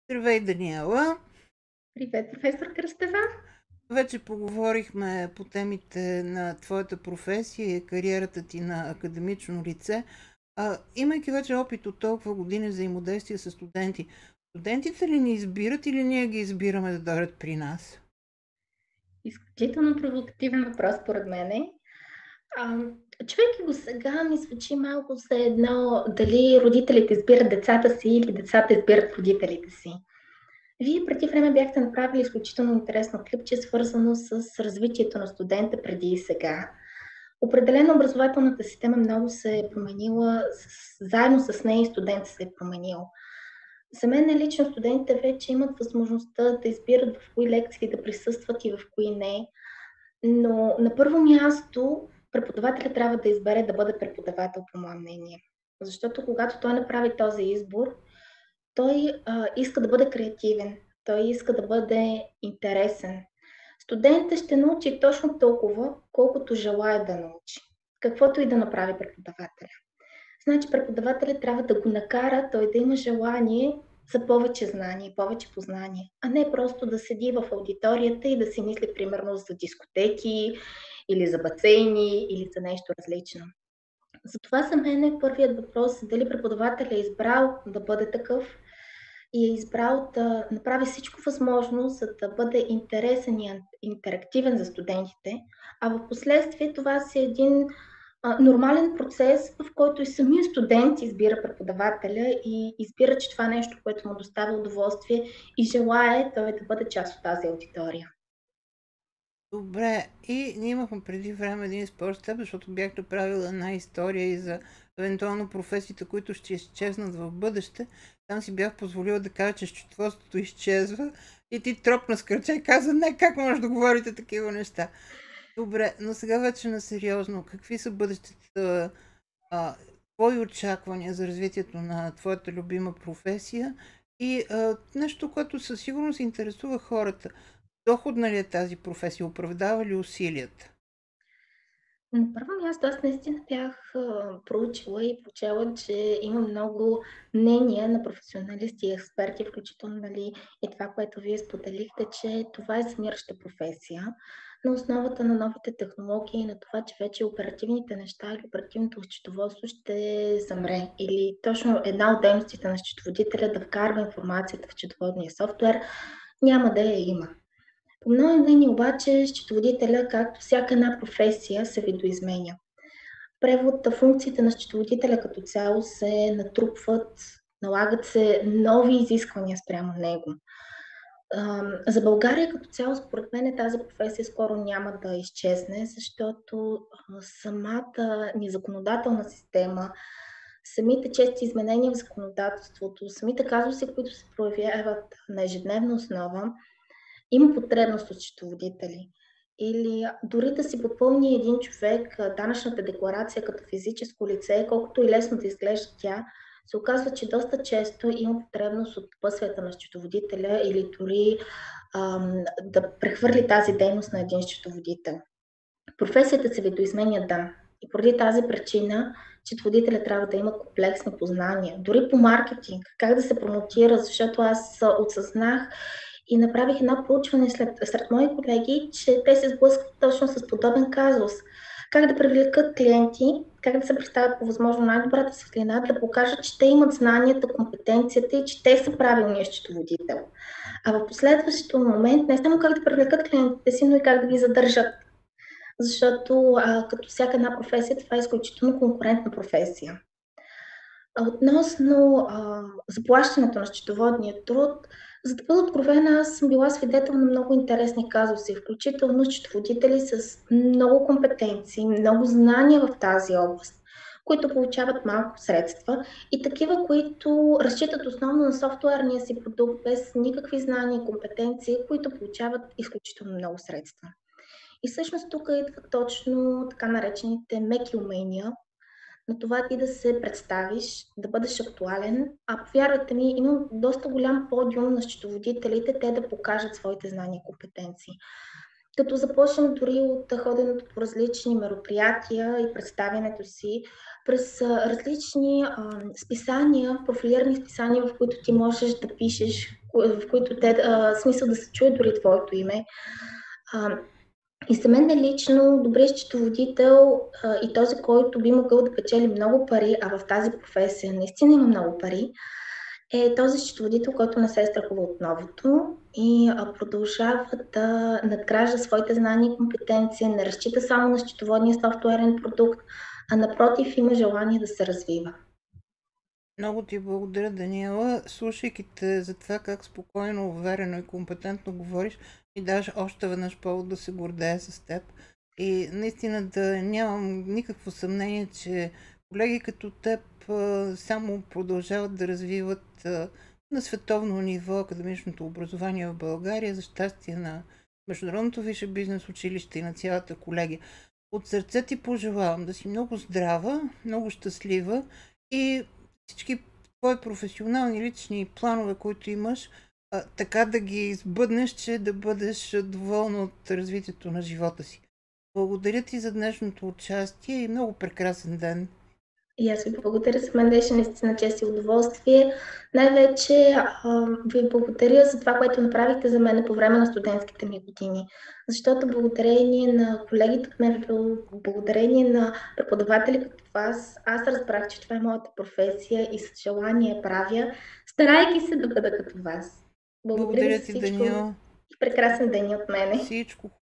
Здравей, Даниела! Привет, професор Кръстева. Вече поговорихме по темите на твоята професия и кариерата ти на академично лице. Имайки вече опит от толкова години взаимодействие с студенти, студентите ли ни избират или ние ги избираме да дойдат при нас? Изключително провокативен въпрос, според мене. Човек го сега ми звучи малко за едно дали родителите избират децата си или децата избират родителите си. Вие преди време бяхте направили изключително интересно клипче, свързано с развитието на студента преди и сега. Определено образователната система много се е променила, заедно с нея и студент се е променил. За мен лично студентите вече имат възможността да избират в кои лекции да присъстват и в кои не, но на първо място преподавателят трябва да избере да бъде преподавател, по мое мнение. Защото когато той направи този избор, той иска да бъде креативен, той иска да бъде интересен. Студентът ще научи точно толкова, колкото желая да научи, каквото и да направи преподавателя. Значи преподавателят трябва да го накара той да има желание за повече знание, повече познание, а не просто да седи в аудиторията и да си мисли примерно за дискотеки или за басейни или за нещо различно. Затова за мен е първият въпрос дали преподавателят е избрал да бъде такъв и е избрал да направи всичко възможно, за да бъде интересен и интерактивен за студентите, а в последствие това си един нормален процес, в който и самия студент избира преподавателя и избира, че това е нещо, което му доставя удоволствие и желае той да бъде част от тази аудитория. Добре, и ние имахме преди време един спор с теб, защото бях направила една история и за евентуално професиите, които ще изчезнат в бъдеще. Там си бях позволила да кажа, че счетоводството изчезва и ти тропна с кръче и каза, не, как може да говорите такива неща? Добре, но сега вече на сериозно. Какви са бъдещите твои очаквания за развитието на твоята любима професия и нещо, което със сигурност интересува хората? Доходна ли е тази професия? Оправдава ли усилията? На първо място аз наистина бях проучила и прочела, че има много мнения на професионалисти и експерти, включително нали, и това, което вие споделихте, че това е замираща професия на основата на новите технологии и на това, че вече оперативните неща или оперативното счетоводство ще замре. Или точно една от дейностите на счетоводителя да вкарва информацията в счетоводния софтуер няма да я има. По мое мнение обаче, счетоводителя, както всяка една професия, се видоизменя. Превод функциите на счетоводителя като цяло се натрупват, налагат се нови изисквания спрямо него. За България като цяло, според мен, тази професия скоро няма да изчезне, защото самата ни законодателна система, самите чести изменения в законодателството, самите казуси, които се проявяват на ежедневна основа, има потребност от счетоводители. Или дори да си попълни един човек данъчната декларация като физическо лице, колкото и лесно да изглежда тя, се оказва, че доста често има потребност от пъсвета на счетоводителя или дори да прехвърли тази дейност на един счетоводител. Професията се видоизменя, да. И поради тази причина счетоводителя трябва да има комплексни познания. Дори по маркетинг, как да се промотира, защото аз осъзнах и направих едно проучване сред мои колеги, че те се сблъскват точно с подобен казус. Как да привлекат клиенти, как да се представят по възможно най-добрата светлина, да покажат, че те имат знанията, компетенцията и че те са правилният счетоводител. А в последващото момент не само как да привлекат клиентите си, но и как да ги задържат. Защото като всяка една професия, това е изключително конкурентна професия. Относно заплащането на счетоводния труд, за да бъда откровена, аз съм била свидетел на много интересни казуси, включително счетоводители с много компетенции, много знания в тази област, които получават малко средства и такива, които разчитат основно на софтуерния си продукт без никакви знания и компетенции, които получават изключително много средства. И всъщност тук идват точно така наречените меки умения, на това ти да се представиш, да бъдеш актуален, а повярвайте ми, имам доста голям подиум на счетоводителите, те да покажат своите знания и компетенции. Като започнем дори от ходенето по различни мероприятия и представянето си през различни списания, профилирани списания, в които ти можеш да пишеш в които те, смисъл да се чуе дори твоето име. А, и за мен е лично добрият счетоводител и този, който би могъл да печели много пари, а в тази професия наистина има много пари, е този счетоводител, който не се е страхува от новото и продължава да надгражда своите знания и компетенции, не разчита само на счетоводния софтуерен продукт, а напротив има желание да се развива. Много ти благодаря, Даниела. Слушайки те за това как спокойно, уверено и компетентно говориш, и даже още веднъж повод да се гордея с теб. И наистина да нямам никакво съмнение, че колеги като теб само продължават да развиват на световно ниво академичното образование в България, за щастие на Международното висше бизнес училище и на цялата колегия. От сърце ти пожелавам да си много здрава, много щастлива и всички твои професионални лични планове, които имаш, така да ги сбъднеш, че да бъдеш доволна от развитието на живота си. Благодаря ти за днешното участие и много прекрасен ден. И аз ви благодаря, за мен беше наистина чест и удоволствие. Най-вече ви благодаря за това, което направихте за мен по време на студентските ми години. Защото благодарение на колегите от МВП, благодарение на преподаватели като вас, аз разбрах, че това е моята професия и с желание правя, старайки се да бъда като вас. Благодаря ви Благодаря за ти, всичко Даниел. и прекрасен ден от мене. Всичко